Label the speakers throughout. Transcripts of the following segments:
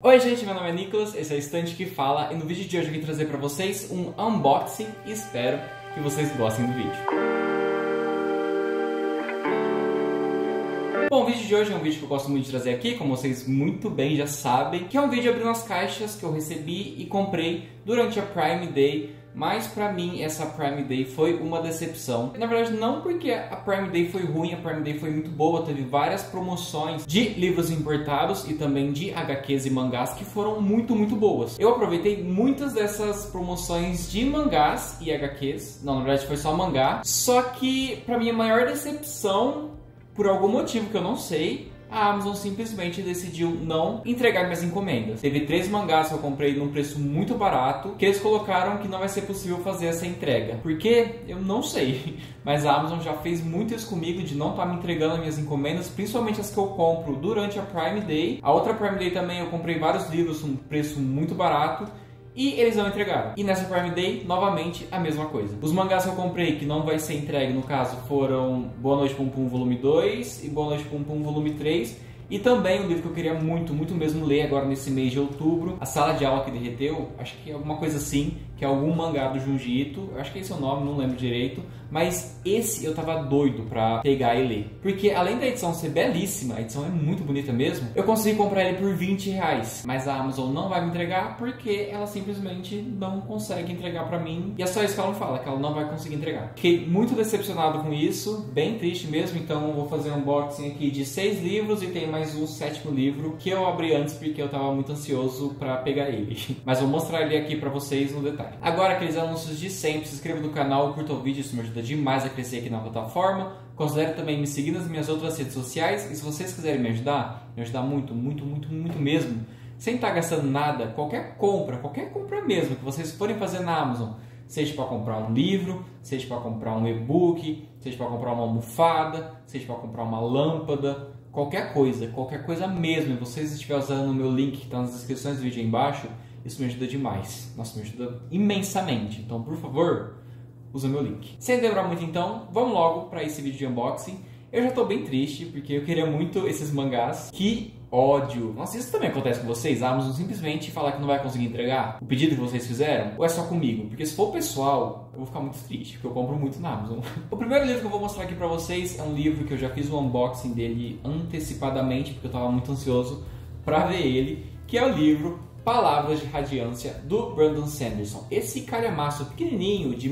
Speaker 1: Oi gente, meu nome é Nicolas, esse é o Estante que Fala e no vídeo de hoje eu vim trazer pra vocês um unboxing e espero que vocês gostem do vídeo. Bom, o vídeo de hoje é um vídeo que eu gosto muito de trazer aqui, como vocês muito bem já sabem, que é um vídeo abrindo as caixas que eu recebi e comprei durante a Prime Day. Mas pra mim essa Prime Day foi uma decepção. Na verdade não porque a Prime Day foi ruim, a Prime Day foi muito boa. Teve várias promoções de livros importados e também de HQs e mangás que foram muito boas. Eu aproveitei muitas dessas promoções de mangás e HQs. Não, na verdade foi só mangá. Só que pra mim a maior decepção, por algum motivo que eu não sei, a Amazon simplesmente decidiu não entregar minhas encomendas. Teve 3 mangás que eu comprei num preço muito barato, que eles colocaram que não vai ser possível fazer essa entrega. Por quê? Eu não sei. Mas a Amazon já fez muito isso comigo, de não estar me entregando as minhas encomendas, principalmente as que eu compro durante a Prime Day. A outra Prime Day também eu comprei vários livros num preço muito barato, e eles não entregaram. E nessa Prime Day, novamente, a mesma coisa. Os mangás que eu comprei, que não vai ser entregue, no caso, foram Boa Noite Pum Pum Volume 2 e Boa Noite Pum Pum Volume 3. E também um livro que eu queria muito mesmo ler agora nesse mês de outubro, A Sala de Aula que Derreteu, acho que é alguma coisa assim, que é algum mangá do Junji Ito, acho que esse é o nome, não lembro direito, mas esse eu tava doido pra pegar e ler. Porque além da edição ser belíssima, a edição é muito bonita mesmo, eu consegui comprar ele por R$20, mas a Amazon não vai me entregar porque ela simplesmente não consegue entregar pra mim, e é só isso que ela me fala, que ela não vai conseguir entregar. Fiquei muito decepcionado com isso, bem triste mesmo, então eu vou fazer um unboxing aqui de 6 livros e tem mais um 7º livro que eu abri antes porque eu tava muito ansioso pra pegar ele. Mas vou mostrar ele aqui pra vocês no detalhe. Agora, aqueles anúncios de sempre, se inscreva no canal, curta o vídeo, isso me ajuda demais a crescer aqui na plataforma. Considere também me seguir nas minhas outras redes sociais e se vocês quiserem me ajudar muito mesmo, sem estar gastando nada, qualquer compra mesmo que vocês forem fazer na Amazon, seja para comprar um livro, seja para comprar um e-book, seja para comprar uma almofada, seja para comprar uma lâmpada, qualquer coisa mesmo, e vocês estiverem usando o meu link que está nas descrições do vídeo aí embaixo, isso me ajuda demais. Nossa, me ajuda imensamente. Então, por favor, usa meu link. Sem demorar muito então, vamos logo para esse vídeo de unboxing. Eu já estou bem triste, porque eu queria muito esses mangás. Que ódio! Nossa, isso também acontece com vocês? A Amazon simplesmente falar que não vai conseguir entregar o pedido que vocês fizeram? Ou é só comigo? Porque se for pessoal, eu vou ficar muito triste, porque eu compro muito na Amazon. O primeiro livro que eu vou mostrar aqui pra vocês é um livro que eu já fiz o unboxing dele antecipadamente, porque eu tava muito ansioso pra ver ele, que é o livro Palavras de Radiância, do Brandon Sanderson. Esse calhamaço pequenininho, de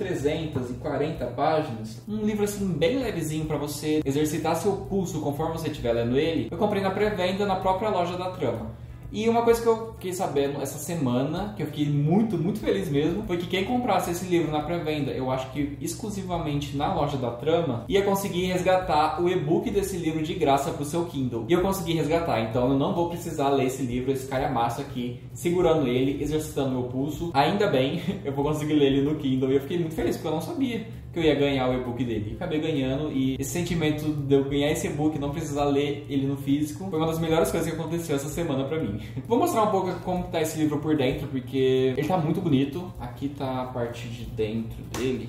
Speaker 1: 1340 páginas, um livro assim bem levezinho para você exercitar seu pulso conforme você estiver lendo ele, eu comprei na pré-venda na própria loja da Trama. E uma coisa que eu fiquei sabendo essa semana, que eu fiquei muito feliz mesmo, foi que quem comprasse esse livro na pré-venda, eu acho que exclusivamente na loja da Trama, ia conseguir resgatar o e-book desse livro de graça pro seu Kindle. E eu consegui resgatar, então eu não vou precisar ler esse livro, esse calhamaço aqui, segurando ele, exercitando meu pulso. Ainda bem, eu vou conseguir ler ele no Kindle. E eu fiquei muito feliz, porque eu não sabia que eu ia ganhar o e-book dele. Acabei ganhando, e esse sentimento de eu ganhar esse e-book e não precisar ler ele no físico foi uma das melhores coisas que aconteceu essa semana pra mim. Vou mostrar um pouco como tá esse livro por dentro, porque ele tá muito bonito. Aqui tá a parte de dentro dele.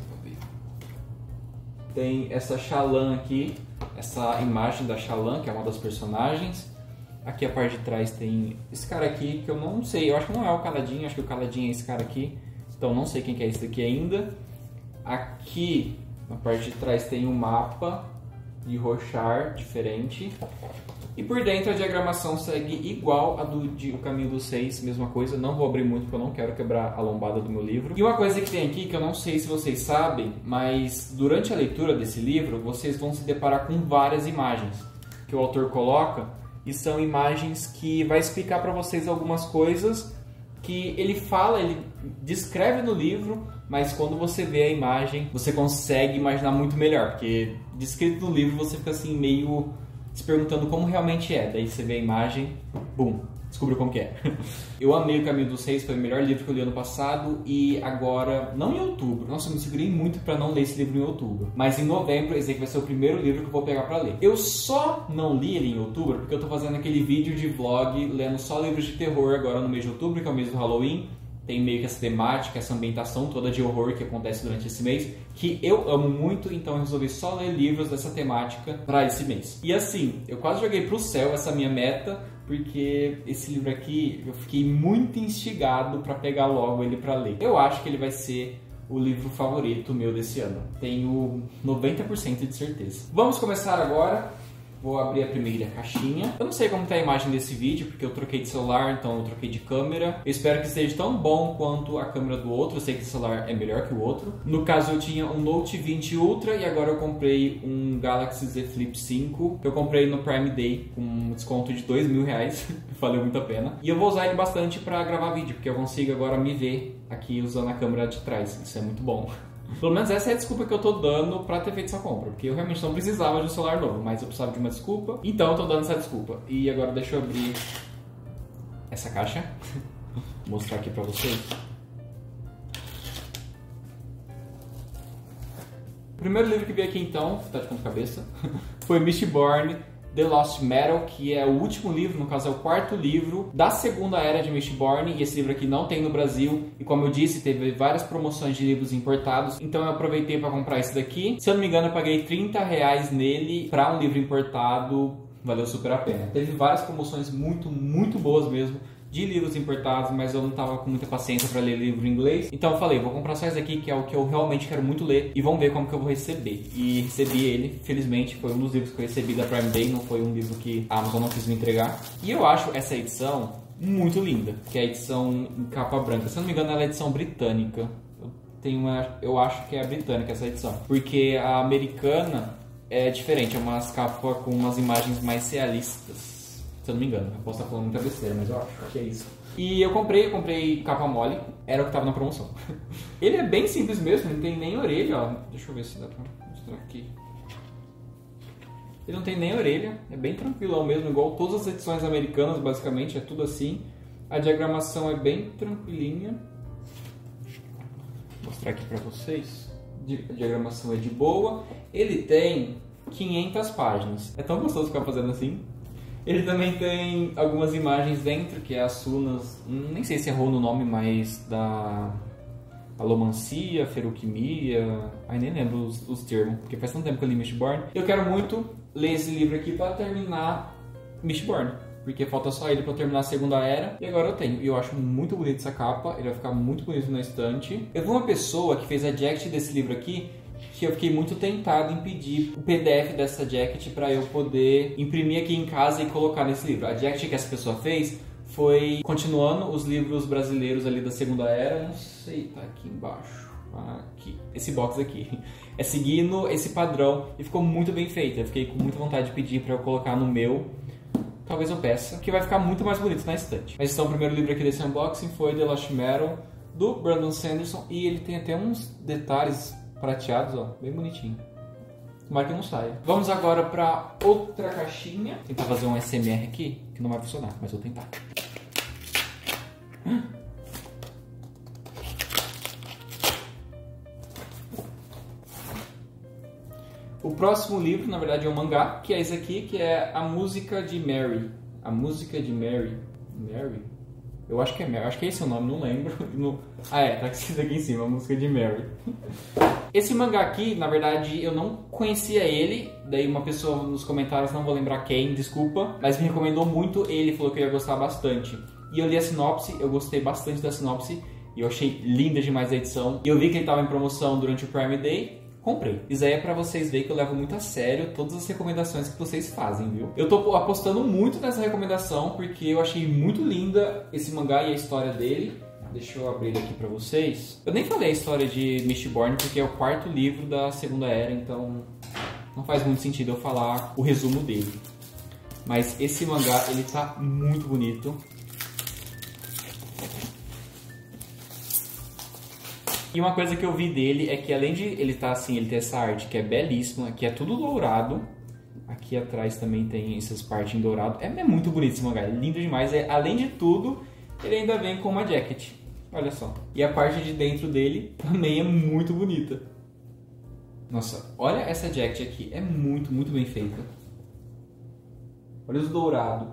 Speaker 1: Tem essa Shallan aqui, essa imagem da Shallan, que é uma das personagens. Aqui a parte de trás tem esse cara aqui, que eu não sei, eu acho que não é o Kaladin, acho que o Kaladin é esse cara aqui. Então não sei quem que é esse daqui ainda. Aqui na parte de trás tem um mapa de Roshar diferente. E por dentro a diagramação segue igual a do de O Caminho dos Seis, mesma coisa. Não vou abrir muito porque eu não quero quebrar a lombada do meu livro. E uma coisa que tem aqui que eu não sei se vocês sabem, mas durante a leitura desse livro vocês vão se deparar com várias imagens que o autor coloca, e são imagens que vai explicar para vocês algumas coisas que ele fala, ele descreve no livro, mas quando você vê a imagem você consegue imaginar muito melhor, porque descrito no livro você fica assim meio se perguntando como realmente é, daí você vê a imagem, bum, descobriu como que é. Eu amei O Caminho dos Seis, foi o melhor livro que eu li ano passado, e agora, não em outubro, nossa, eu me segurei muito pra não ler esse livro em outubro, mas em novembro esse aqui vai ser o primeiro livro que eu vou pegar pra ler. Eu só não li ele em outubro porque eu tô fazendo aquele vídeo de vlog lendo só livros de terror agora no mês de outubro, que é o mês do Halloween. Tem meio que essa temática, essa ambientação toda de horror que acontece durante esse mês, que eu amo muito, então eu resolvi só ler livros dessa temática para esse mês. E assim, eu quase joguei pro céu essa minha meta, porque esse livro aqui eu fiquei muito instigado para pegar logo ele para ler. Eu acho que ele vai ser o livro favorito meu desse ano. Tenho 90% de certeza. Vamos começar agora. Vou abrir a primeira caixinha. Eu não sei como está a imagem desse vídeo, porque eu troquei de celular, então eu troquei de câmera. Eu espero que esteja tão bom quanto a câmera do outro. Eu sei que esse celular é melhor que o outro. No caso, eu tinha um Note 20 Ultra e agora eu comprei um Galaxy Z Flip 5. Que eu comprei no Prime Day com um desconto de R$2.000. Valeu muito a pena. E eu vou usar ele bastante para gravar vídeo, porque eu consigo agora me ver aqui usando a câmera de trás. Isso é muito bom. Pelo menos essa é a desculpa que eu tô dando pra ter feito essa compra, porque eu realmente não precisava de um celular novo, mas eu precisava de uma desculpa, então eu tô dando essa desculpa. E agora deixa eu abrir essa caixa, vou mostrar aqui pra vocês. O primeiro livro que veio aqui então, tá de ponta cabeça, foi Mistborn, The Lost Metal, que é o último livro, no caso é o quarto livro da segunda era de Mistborn, e esse livro aqui não tem no Brasil, e como eu disse, teve várias promoções de livros importados, então eu aproveitei para comprar esse daqui. Se eu não me engano, eu paguei R$30 nele para um livro importado, valeu super a pena. Teve várias promoções muito boas mesmo, de livros importados, mas eu não tava com muita paciência para ler livro em inglês. Então eu falei, vou comprar só esse aqui, que é o que eu realmente quero muito ler, e vamos ver como que eu vou receber. E recebi ele, felizmente, foi um dos livros que eu recebi da Prime Day, não foi um livro que a Amazon não quis me entregar. E eu acho essa edição muito linda, que é a edição em capa branca. Se eu não me engano, ela é a edição britânica. Eu acho que é a britânica essa edição, porque a americana é diferente, é umas capas com umas imagens mais realistas. Se eu não me engano, eu posso estar falando muita besteira, mas eu acho que é isso. E eu comprei capa mole, era o que tava na promoção. Ele é bem simples mesmo, não tem nem orelha, ó. Deixa eu ver se dá pra mostrar aqui. Ele não tem nem orelha, é bem tranquilão mesmo, igual todas as edições americanas, basicamente, é tudo assim. A diagramação é bem tranquilinha. Vou mostrar aqui pra vocês. A diagramação é de boa. Ele tem 500 páginas. É tão gostoso ficar fazendo assim. Ele também tem algumas imagens dentro, que é as runas, nem sei se errou no nome, mas da alomancia, feruquimia, aí nem lembro os termos, porque faz tanto tempo que eu li Mistborn. Eu quero muito ler esse livro aqui para terminar Mistborn, porque falta só ele para terminar a segunda era, e agora eu tenho. E eu acho muito bonito essa capa, ele vai ficar muito bonito na estante. Eu vi uma pessoa que fez a jacket desse livro aqui, que eu fiquei muito tentado em pedir o PDF dessa jacket para eu poder imprimir aqui em casa e colocar nesse livro. A jacket que essa pessoa fez foi continuando os livros brasileiros ali da segunda era, não sei, tá aqui embaixo, aqui, esse box aqui, é seguindo esse padrão e ficou muito bem feito. Eu fiquei com muita vontade de pedir para eu colocar no meu, talvez eu peça, que vai ficar muito mais bonito na estante. Mas então o primeiro livro aqui desse unboxing foi The Lost Metal, do Brandon Sanderson, e ele tem até uns detalhes prateados, ó, bem bonitinho. Tomara que não saia. Vamos agora para outra caixinha. Vou tentar fazer um SMR aqui, que não vai funcionar, mas vou tentar. O próximo livro, na verdade, é um mangá, que é esse aqui, que é A Música de Mary. A Música de Mary. Mary? Eu acho que é Mary, acho que é esse o nome, não lembro. Tá escrito aqui em cima, A Música de Mary. Esse mangá aqui, na verdade, eu não conhecia ele, daí uma pessoa nos comentários, não vou lembrar quem, desculpa, mas me recomendou muito ele, falou que eu ia gostar bastante. E eu li a sinopse, eu gostei bastante da sinopse, e eu achei linda demais a edição. E eu vi que ele estava em promoção durante o Prime Day, comprei. Isso aí é pra vocês verem que eu levo muito a sério todas as recomendações que vocês fazem, viu? Eu tô apostando muito nessa recomendação, porque eu achei muito linda esse mangá e a história dele. Deixa eu abrir ele aqui pra vocês. Eu nem falei a história de Mistborn, porque é o quarto livro da segunda era, então não faz muito sentido eu falar o resumo dele. Mas esse mangá, ele tá muito bonito. E uma coisa que eu vi dele é que além de ele tá assim, ele tem essa arte que é belíssima, que é tudo dourado. Aqui atrás também tem essas partes em dourado. É muito bonito esse mangá, é lindo demais. Além de tudo, ele ainda vem com uma jacket. Olha só. E a parte de dentro dele também é muito bonita. Nossa, olha essa jacket aqui. É muito bem feita. Olha os dourados.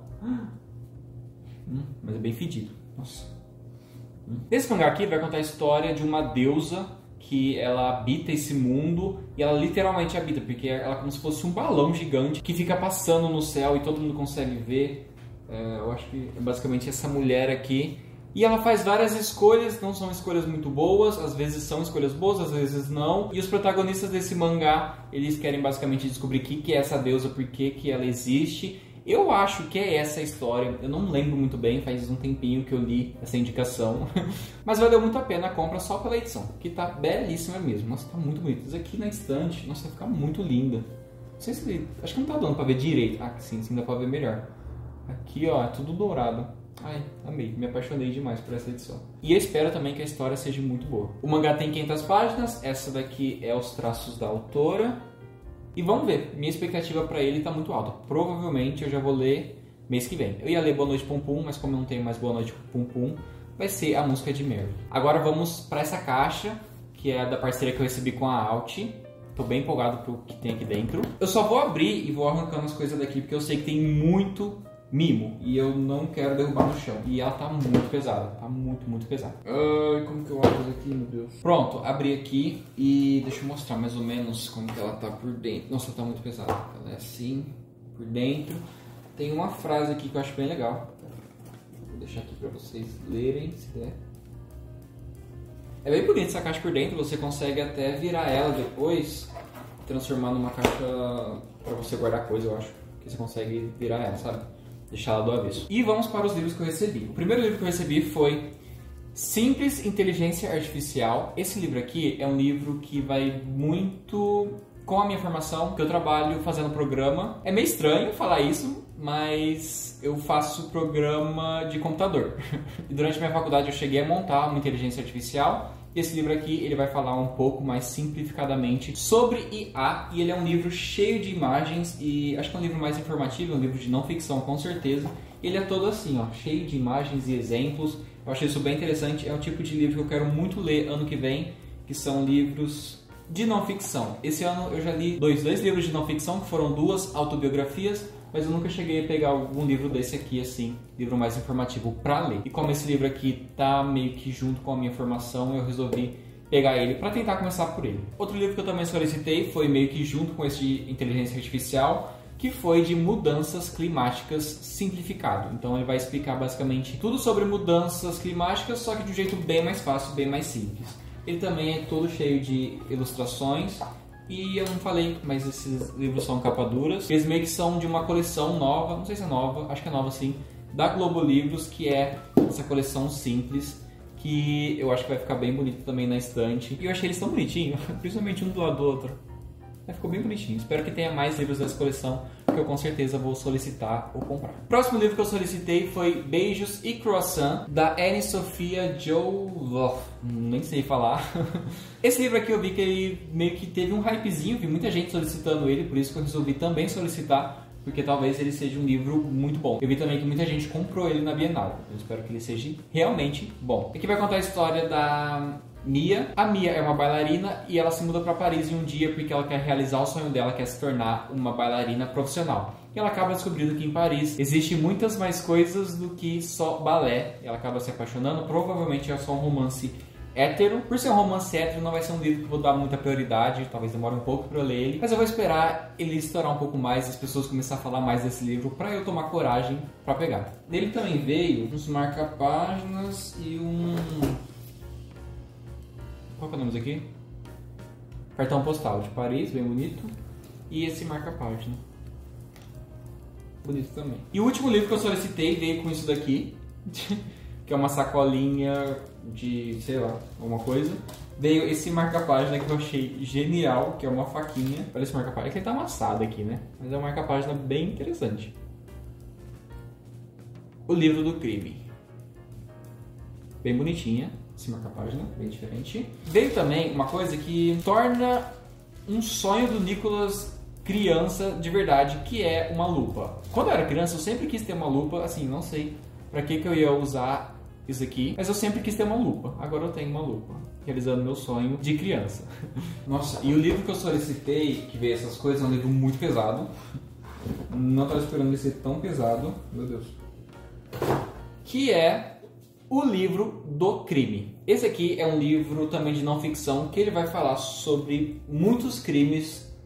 Speaker 1: Mas é bem fedido. Nossa. Esse mangá aqui vai contar a história de uma deusa que ela habita esse mundo, e ela literalmente habita, porque ela é como se fosse um balão gigante que fica passando no céu e todo mundo consegue ver. Eu acho que é basicamente essa mulher aqui. E ela faz várias escolhas, não são escolhas muito boas, às vezes são escolhas boas, às vezes não. E os protagonistas desse mangá, eles querem basicamente descobrir o que é essa deusa, por que ela existe. Eu acho que é essa a história, eu não lembro muito bem, faz um tempinho que eu li essa indicação. Mas valeu muito a pena a compra só pela edição, que tá belíssima mesmo. Nossa, tá muito bonita. Isso aqui na estante, nossa, vai ficar muito linda. Não sei se... acho que não tá dando pra ver direito. Ah, sim dá pra ver melhor. Aqui, ó, é tudo dourado. Ai, amei, me apaixonei demais por essa edição. E eu espero também que a história seja muito boa. O mangá tem 500 páginas, essa daqui é os traços da autora. E vamos ver, minha expectativa pra ele tá muito alta. Provavelmente eu já vou ler mês que vem. Eu ia ler Boa Noite Pum Pum, mas como eu não tenho mais Boa Noite Pum Pum, vai ser a música de Mary. Agora vamos pra essa caixa, que é da parceria que eu recebi com a Alt. Tô bem empolgado pro que tem aqui dentro. Eu só vou abrir e vou arrancando as coisas daqui, porque eu sei que tem muito mimo e eu não quero derrubar no chão. E ela tá muito pesada, tá muito pesada. Ai, como que eu abro isso aqui, meu Deus? Pronto, abri aqui e deixa eu mostrar mais ou menos como que ela tá por dentro. Nossa, tá muito pesada. Ela é assim, por dentro. Tem uma frase aqui que eu acho bem legal. Vou deixar aqui pra vocês lerem, se der. É bem bonita essa caixa por dentro, você consegue até virar ela depois, transformar numa caixa pra você guardar coisa, eu acho. Que você consegue virar ela, sabe? Deixar ela do avesso. E vamos para os livros que eu recebi. O primeiro livro que eu recebi foi Simples Inteligência Artificial. Esse livro aqui é um livro que vai muito com a minha formação, que eu trabalho fazendo programa. É meio estranho falar isso, mas eu faço programa de computador. E durante a minha faculdade eu cheguei a montar uma inteligência artificial. E esse livro aqui, ele vai falar um pouco mais simplificadamente sobre IA, e ele é um livro cheio de imagens, e acho que é um livro mais informativo, um livro de não ficção com certeza. Ele é todo assim, ó, cheio de imagens e exemplos. Eu achei isso bem interessante, é o tipo de livro que eu quero muito ler ano que vem, que são livros de não ficção. Esse ano eu já li dois livros de não ficção, que foram 2 autobiografias, mas eu nunca cheguei a pegar algum livro desse aqui, assim, livro mais informativo pra ler. E como esse livro aqui tá meio que junto com a minha formação, eu resolvi pegar ele pra tentar começar por ele. Outro livro que eu também solicitei foi meio que junto com esse de inteligência artificial, que foi de mudanças climáticas simplificado. Então ele vai explicar basicamente tudo sobre mudanças climáticas, só que de um jeito bem mais fácil, bem mais simples. Ele também é todo cheio de ilustrações. E eu não falei, mas esses livros são capa duras. Eles meio que são de uma coleção nova, não sei se é nova, acho que é nova sim, da Globo Livros, que é essa coleção simples, que eu acho que vai ficar bem bonito também na estante. E eu achei eles tão bonitinhos, principalmente um do lado do outro. Ficou bem bonitinho. Espero que tenha mais livros dessa coleção, que eu com certeza vou solicitar ou comprar. O próximo livro que eu solicitei foi Beijos e Croissant, da Anne Sophia Joloffe. Nem sei falar. Esse livro aqui eu vi que ele meio que teve um hypezinho, vi muita gente solicitando ele, por isso que eu resolvi também solicitar, porque talvez ele seja um livro muito bom. Eu vi também que muita gente comprou ele na Bienal. Eu espero que ele seja realmente bom. Aqui vai contar a história da Mia. A Mia é uma bailarina e ela se muda para Paris em um dia porque ela quer realizar o sonho dela, que é se tornar uma bailarina profissional. E ela acaba descobrindo que em Paris existe muitas mais coisas do que só balé. Ela acaba se apaixonando, provavelmente é só um romance hétero. Por ser um romance hétero, não vai ser um livro que eu vou dar muita prioridade, talvez demore um pouco para eu ler ele, mas eu vou esperar ele estourar um pouco mais, as pessoas começarem a falar mais desse livro para eu tomar coragem para pegar. Nele também veio uns marca-páginas e qual que é o nome aqui? Cartão postal de Paris, bem bonito. E esse marca-página. Bonito também. E o último livro que eu solicitei veio com isso daqui, que é uma sacolinha de, sei lá, alguma coisa. Veio esse marca-página que eu achei genial, que é uma faquinha. Olha esse marca-página, é que ele tá amassado aqui, né? Mas é uma marca-página bem interessante. O Livro do Crime. Bem bonitinha. Esse marca-página, bem diferente. Veio também uma coisa que torna um sonho do Nicolas criança de verdade, que é uma lupa. Quando eu era criança, eu sempre quis ter uma lupa, assim, não sei pra que eu ia usar isso aqui, mas eu sempre quis ter uma lupa. Agora eu tenho uma lupa, realizando meu sonho de criança. Nossa, e o livro que eu solicitei, que veio essas coisas, é um livro muito pesado. Não estava esperando ele ser tão pesado, meu Deus. Que é O Livro do Crime. Esse aqui é um livro também de não ficção, que ele vai falar sobre muitos crimes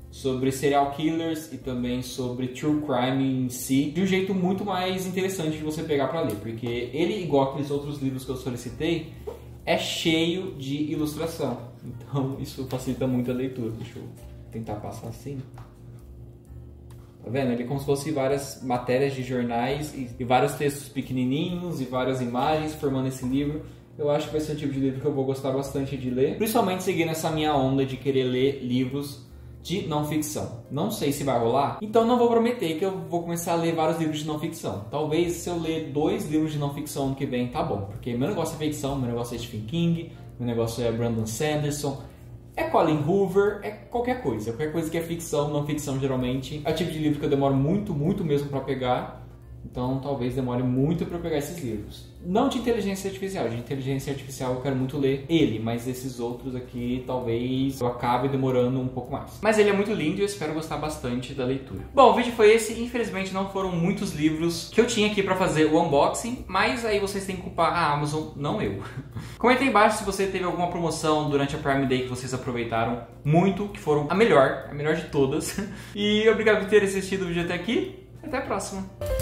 Speaker 1: sobre serial killers e também sobre true crime em si, de um jeito muito mais interessante de você pegar para ler, porque ele, igual aqueles outros livros que eu solicitei, é cheio de ilustração, então isso facilita muito a leitura. Deixa eu tentar passar assim. Tá vendo? Ele é como se fosse várias matérias de jornais e vários textos pequenininhos e várias imagens formando esse livro. Eu acho que vai ser o tipo de livro que eu vou gostar bastante de ler, principalmente seguindo essa minha onda de querer ler livros de não ficção. Não sei se vai rolar, então não vou prometer que eu vou começar a ler vários livros de não ficção. Talvez se eu ler 2 livros de não ficção ano que vem, tá bom, porque meu negócio é ficção, meu negócio é Stephen King, meu negócio é Brandon Sanderson, é Colin Hoover, é qualquer coisa que é ficção, não ficção geralmente. É o tipo de livro que eu demoro muito mesmo para pegar, então talvez demore muito para eu pegar esses livros. Não de inteligência artificial eu quero muito ler ele, mas esses outros aqui talvez eu acabe demorando um pouco mais. Mas ele é muito lindo e eu espero gostar bastante da leitura. Bom, o vídeo foi esse, infelizmente não foram muitos livros que eu tinha aqui para fazer o unboxing, mas aí vocês têm que culpar a Amazon, não eu. Comenta aí embaixo se você teve alguma promoção durante a Prime Day que vocês aproveitaram muito, que foram a melhor de todas. E obrigado por ter assistido o vídeo até aqui, até a próxima.